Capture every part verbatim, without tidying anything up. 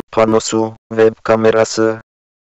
Panosu, web kamerası.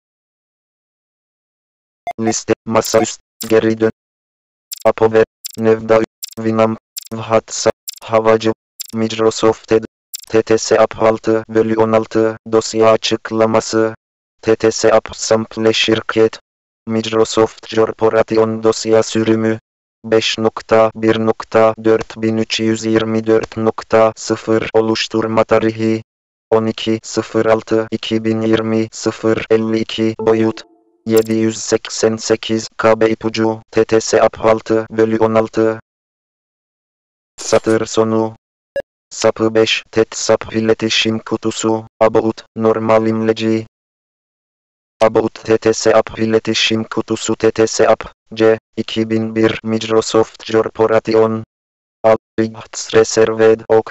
Liste, masaüstü, geri dön. Apover, Nevda, Winamp, WhatsApp, Havacı, Microsoft Edge, T T S App altı bölü on altı, dosya açıklaması, T T S App Sample şirket, Microsoft Corporation dosya sürümü, beş nokta bir nokta dört bin üç yüz yirmi dört nokta sıfır oluşturma tarihi, on iki sıfır altı iki bin yirmi sıfır elli iki boyut, yedi yüz seksen sekiz K B ipucu, T T S App altı bölü on altı. Satır sonu. Sapı beş, TETSAP iletişim kutusu, About, normal imleci. About T T S App iletişim kutusu T T S App, C, iki bin bir Microsoft Corporation. Alrights Reserved Ok.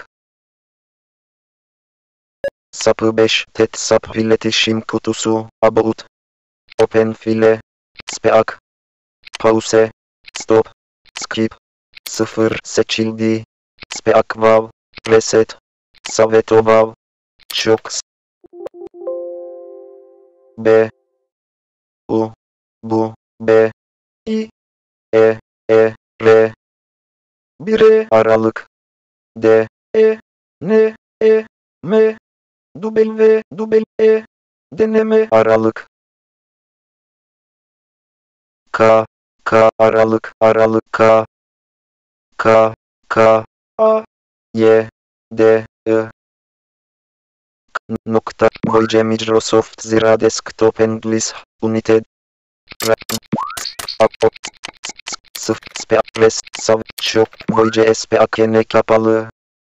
Sapı beş, TETSAP iletişim kutusu, About. Open file. Speak. Pause. Stop. Skip. sıfır seçildi. Speak wow. Reset. Savetował. Cioks. B. U. Bu. B. I. E. E. R. bir Aralık. D. E. N. E. M. W. W. E. Deneme Aralık. K. K. Aralık. Aralık K. K. K. A. Y. D. I. Nokta. Voice Microsoft Zira Desktop English United. Apo. Sıf. Spe. Res. Sav. Şok. Voice S P A K N kapalı.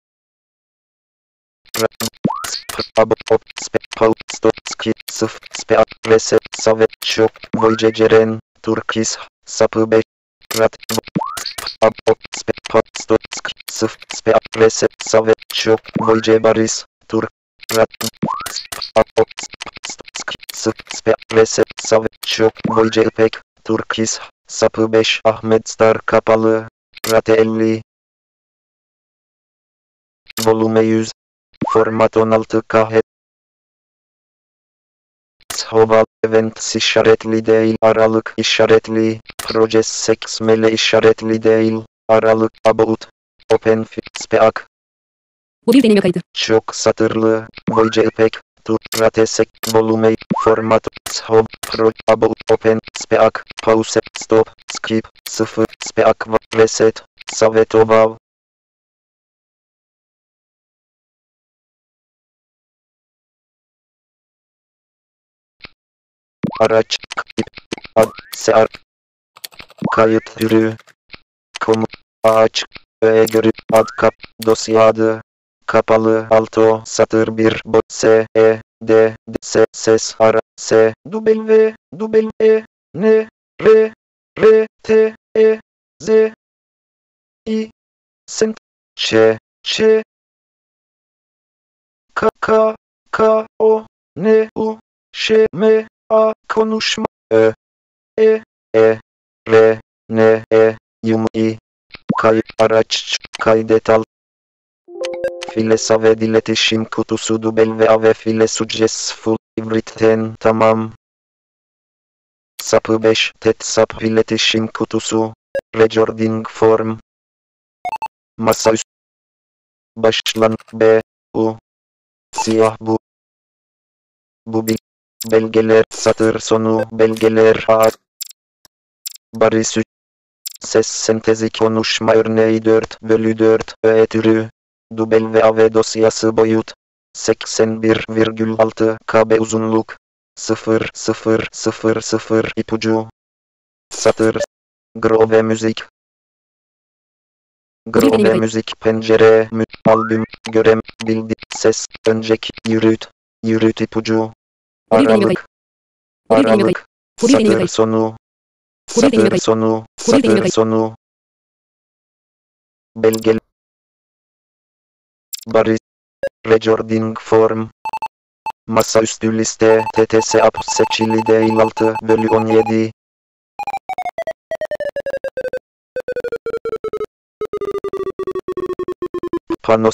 Abo. Op. Spe. Pau. Stop. Skip. Sıf. Spe. A. Reset. Sav. Şok. Voice Ceren. Turkis. Sapı beş. Rat. Abo. Spe. Pau. Stop. Skip. Sıf. Spe. A. Reset. Sav. Şok. Voice Baris. Turk. Rat. Abo. Sıf. Spe. Reset. Sav. Şok. Voice İpek. Turkis. Sapı beş. Ahmet Star kapalı. Rate elli. Volume yüz. Format on altı K. Hoval Events işaretli değil. Aralık işaretli. Project seçmeli işaretli değil. Aralık. About. Open Speak. Bu bir deneme kaydı. Çok satırlı. Voice İpek. Tur. Rate sek. Volume. Format. Hov. Pro. About. Open. Speak. Pause. Stop. Skip. sıfır. Speak. Reset. Savetował. Araç. Ad. Sear. Kayıt türü. Komut. Ağaç. Öğe görü. Ad kap. Dosya adı. Kapalı. Alto. Satır bir. Bot. S. E. D. D. S. Ses. Ara. S. W. W. E. N. R. R. T. E. Z. I. Sent. Ç. Ç. K. K. K. O. N. U. Ş. M. A. Konuşma. Ö. E. E. R. N. E. Yum. I. Kayıt. Araç. Kaydet al. File saved iletişim kutusu dubel ve ave file successful. Written. Tamam. Sapı beş. TETSAP iletişim kutusu. Recording form. Masaüstü. Başlan. B. U. Siyah bu. Bu bil. Belgeler. Satır sonu. Belgeler. A. Baris üç. Ses sentezi konuşma örneği dört bölü dört. Öğe türü. Dubel ve ave dosyası boyut. seksen bir virgül altı K B uzunluk. sıfır sıfır sıfır sıfır ipucu. Satır. Grove müzik. Grove müzik pencere. Mü. Albüm. Görem. Bildi. Ses. Önceki. Yürüt. Yürüt ipucu. Aralık. Aralık. Satır sonu. Satır sonu. Satır sonu. Belgel. Baris. Recording form. Masaüstü liste. T T S App seçili değil altı bölü on yedi. Panos.